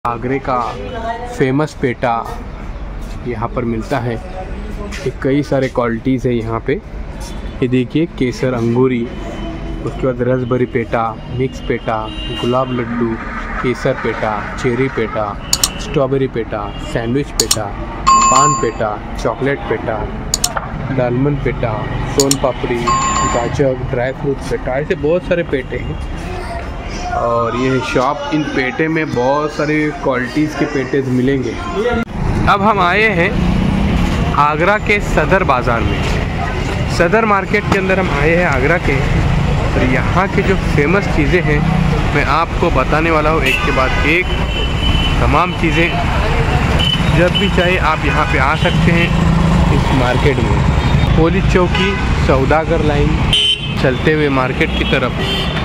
आगरे का फेमस पेठा यहाँ पर मिलता है। ये कई सारे क्वालिटीज़ है यहाँ पे। ये देखिए केसर अंगूरी, उसके बाद रसभरी पेठा, मिक्स पेठा, गुलाब लड्डू, केसर पेठा, चेरी पेठा, स्ट्रॉबेरी पेठा, सैंडविच पेठा, पान पेठा, चॉकलेट पेठा, दालमन पेठा, सोन पापड़ी, गाजर, ड्राई फ्रूट पेठा, ऐसे बहुत सारे पेठे हैं। और ये शॉप, इन पेठे में बहुत सारे क्वालिटीज़ के पेठे मिलेंगे। अब हम आए हैं आगरा के सदर बाज़ार में। सदर मार्केट के अंदर हम आए हैं आगरा के, और यहाँ की जो फेमस चीज़ें हैं मैं आपको बताने वाला हूँ एक के बाद एक। तमाम चीज़ें जब भी चाहे आप यहाँ पे आ सकते हैं इस मार्केट में। पुलिस चौकी, सौदागर लाइन चलते हुए मार्केट की तरफ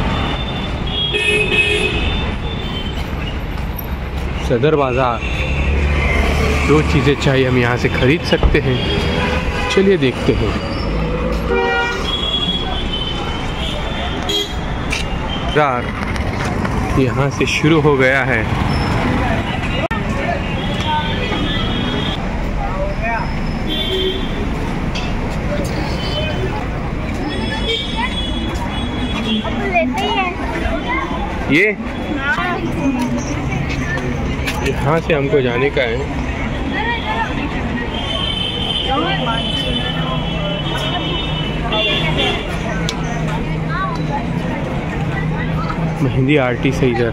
सदर बाज़ार, जो चीज़ें चाहिए हम यहाँ से ख़रीद सकते हैं। चलिए देखते हैं। बाज़ार यहाँ से शुरू हो गया है। ये यहाँ से हमको जाने का है। मेहंदी आर्टी से इधर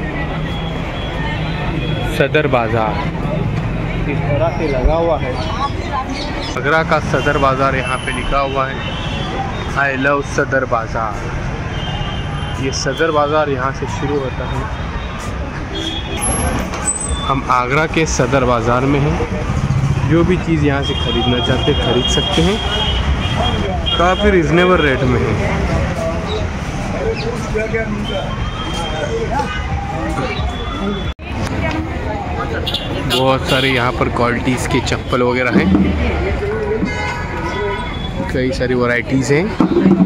सदर बाज़ार इस तरह से लगा हुआ है। आगरा का सदर बाज़ार यहाँ पे लिखा हुआ है, आई लव सदर बाज़ार। ये सदर बाज़ार यहाँ से शुरू होता है। हम आगरा के सदर बाज़ार में हैं। जो भी चीज़ यहाँ से ख़रीदना चाहते खरीद सकते हैं। काफ़ी रिजनेबल रेट में है। बहुत सारे यहाँ पर क्वालिटीज़ के चप्पल वगैरह हैं। कई सारी वैरायटीज़ हैं।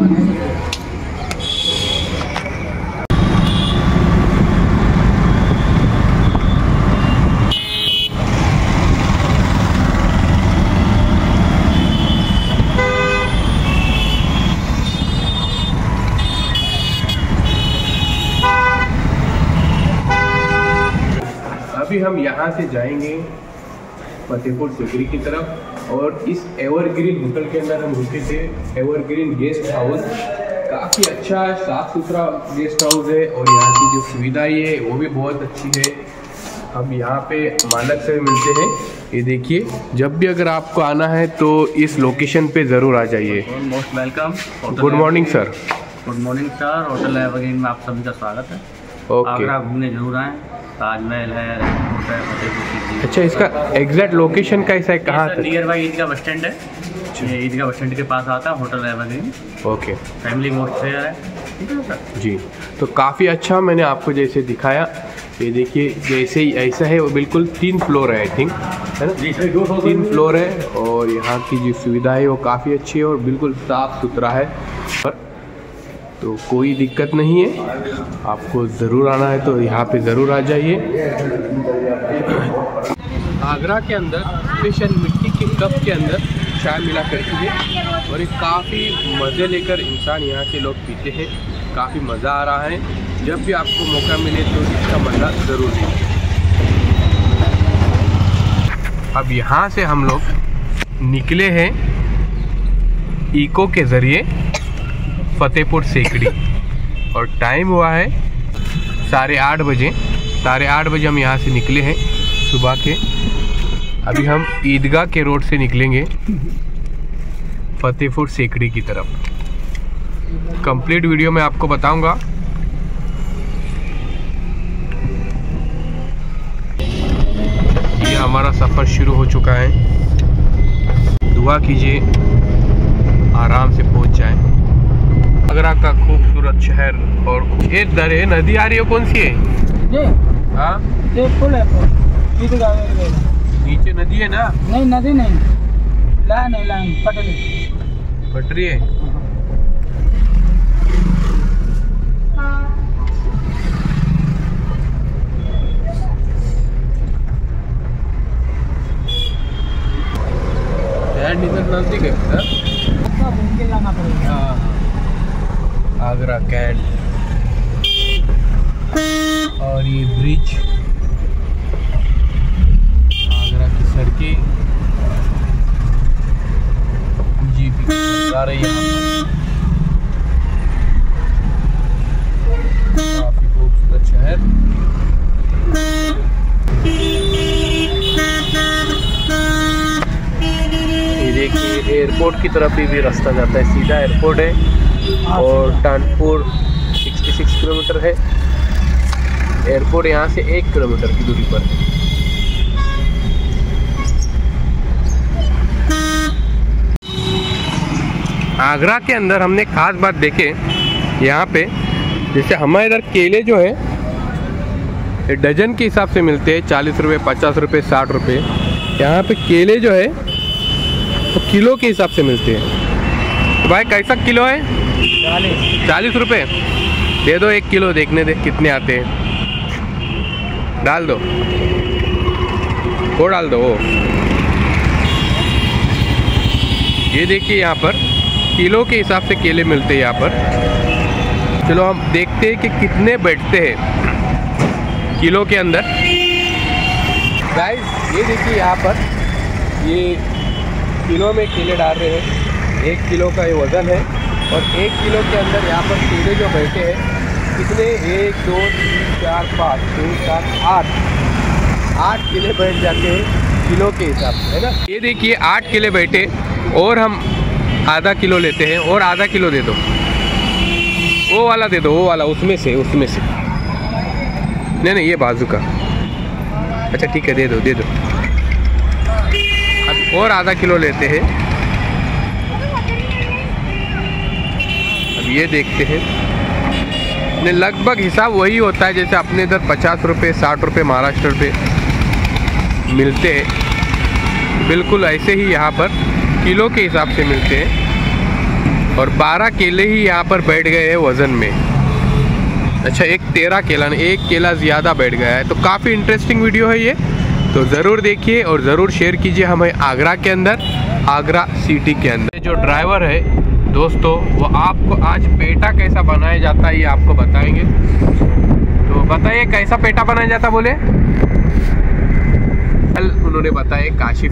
अभी हम यहाँ से जाएंगे फतेहपुर सीकरी की तरफ, और इस एवरग्रीन होटल के अंदर हम रुके थे। एवरग्रीन गेस्ट हाउस काफ़ी अच्छा है, साफ़ सुथरा गेस्ट हाउस है, और यहाँ की जो सुविधाएं है वो भी बहुत अच्छी है। हम यहाँ पे मालक से मिलते हैं। ये देखिए, जब भी अगर आपको आना है तो इस लोकेशन पे ज़रूर आ जाइए। Most welcome. Good morning sir. Good morning sir. Hotel Evergreen में आप सभी का स्वागत है। ओके। आगरा घूमने जरूर आएँ। ताजमहल है, होटल फतेहपुर। अच्छा, इसका एग्जैक्ट लोकेशन कैसा है, कहाँ है? Near by Idgah bus stand है। ये ईदगाह बस स्टैंड के पास आता है hotel Evergreen. Okay. Family most fair है। ठीक है सर जी, तो काफ़ी अच्छा मैंने आपको जैसे दिखाया। ये देखिए, जैसे ही ऐसा है वो बिल्कुल 3 फ्लोर है, आई थिंक, है ना? जी सर, 3 फ्लोर है, और यहाँ की जो सुविधा है वो काफ़ी अच्छी है और बिल्कुल साफ़ सुथरा है। तो कोई दिक्कत नहीं है। आपको ज़रूर आना है तो यहाँ पे ज़रूर आ जाइए। आगरा के अंदर स्पेशल मिट्टी के कप के अंदर चाय मिला करती है, और ये काफ़ी मज़े लेकर इंसान यहाँ के लोग पीते हैं। काफ़ी मज़ा आ रहा है। जब भी आपको मौका मिले तो इसका मज़ा ज़रूर लीजिए। अब यहाँ से हम लोग निकले हैं इको के ज़रिए फतेहपुर सीकरी, और टाइम हुआ है 8:30 बजे। 8:30 बजे हम यहाँ से निकले हैं सुबह के। अभी हम ईदगाह के रोड से निकलेंगे फतेहपुर सीकरी की तरफ। कंप्लीट वीडियो में आपको बताऊंगा। ये हमारा सफ़र शुरू हो चुका है। दुआ कीजिए आराम से पहुंच जाए। आगरा का खूबसूरत शहर, और ये दरे नदी आ रही है, कौन सी है? ये हाँ, ये पुल है। नीचे नदी है ना? नहीं, नदी नहीं, लाइन पटरी है। नजदीक है हाँ? सब घूम के लाना पड़ेगा। हाँ आगरा कैंट और ये ब्रिज, आगरा की सड़कें, जीपी की सरकार है यहाँ पर, काफी खूबसूरत शहर। ये देखिए एयरपोर्ट की तरफ भी रास्ता जाता है, सीधा एयरपोर्ट है और कानपुर 66 किलोमीटर है। एयरपोर्ट यहाँ से 1 किलोमीटर की दूरी पर है। आगरा के अंदर हमने खास बात देखे यहाँ पे, जैसे हमारे इधर केले जो है डजन के हिसाब से मिलते हैं, 40 रुपये, 50 रुपये, 60 रुपये। यहाँ पे केले जो है तो किलो के हिसाब से मिलते हैं। तो भाई कैसा किलो है? 40 रुपये। दे दो 1 किलो, देखने दे कितने आते हैं। डाल दो, वो डाल दो वो। ये देखिए यहाँ पर किलो के हिसाब से केले मिलते हैं यहाँ पर। चलो हम देखते हैं कि कितने बैठते हैं किलो के अंदर। गाइस ये देखिए यहाँ पर ये किलो में केले डाल रहे हैं। 1 किलो का ये वज़न है और 1 किलो के अंदर यहाँ पर केले जो बैठे हैं कितने, 1 2 3 4 5 6 7 8 केले बैठ जाते हैं किलो के हिसाब से, है ना। ये देखिए 8 केले बैठे और हम आधा किलो लेते हैं और आधा किलो दे दो, वो वाला दे दो, वो वाला उसमें से नहीं ये बाजू का। अच्छा ठीक है, दे दो अब और आधा किलो लेते हैं। अब ये देखते हैं ने लगभग हिसाब वही होता है जैसे अपने इधर 50 रुपये 60 रुपये महाराष्ट्र पे मिलते हैं, बिल्कुल ऐसे ही यहाँ पर किलो के हिसाब से मिलते हैं। और 12 केले ही यहाँ पर बैठ गए हैं वज़न में। अच्छा एक 13 केला, 1 केला ज़्यादा बैठ गया है। तो काफ़ी इंटरेस्टिंग वीडियो है ये, तो ज़रूर देखिए और ज़रूर शेयर कीजिए हमें आगरा के अंदर, आगरा सिटी के अंदर। जो ड्राइवर है दोस्तों वो आपको आज पेठा कैसा बनाया जाता है ये आपको बताएंगे। तो बताइए कैसा पेठा बनाया जाता बोले? कल उन्होंने बताया काशी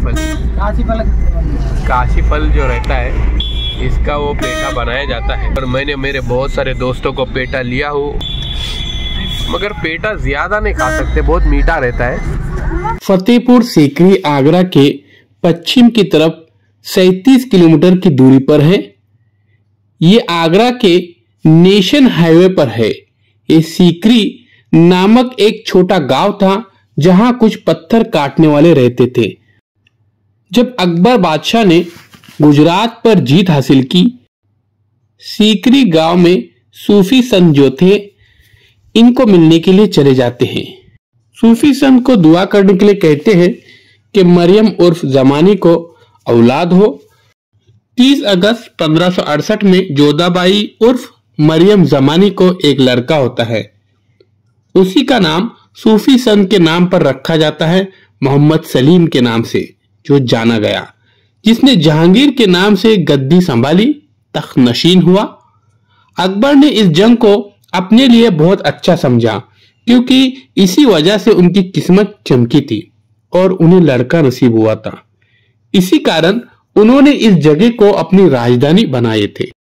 फल जो रहता है इसका वो पेठा बनाया जाता है। और मैंने मेरे बहुत सारे दोस्तों को पेठा लिया हो, मगर पेठा ज़्यादा नहीं खा सकते, बहुत मीठा रहता है। फतेहपुर सीकरी आगरा के पश्चिम की तरफ 37 किलोमीटर की दूरी पर है। ये आगरा के नेशन हाईवे पर है। ये सीकरी नामक एक छोटा गांव था जहां कुछ पत्थर काटने वाले रहते थे। जब अकबर बादशाह ने गुजरात पर जीत हासिल की, सीकरी गांव में सूफी संत जो थे इनको मिलने के लिए चले जाते हैं। सूफी संत को दुआ करने के लिए कहते हैं कि मरियम उर्फ जमानी को औलाद हो। 30 अगस्त 1568 में जोधाबाई उर्फ मरियम जमानी को एक लड़का होता है। उसी का नाम सूफी संत के नाम पर रखा जाता है, मोहम्मद सलीम के नाम से, जो जाना गया, जिसने जहांगीर के नाम से गद्दी संभाली, तख्त नशीन हुआ। अकबर ने इस जंग को अपने लिए बहुत अच्छा समझा क्योंकि इसी वजह से उनकी किस्मत चमकी थी और उन्हें लड़का नसीब हुआ था। इसी कारण उन्होंने इस जगह को अपनी राजधानी बनाए थे।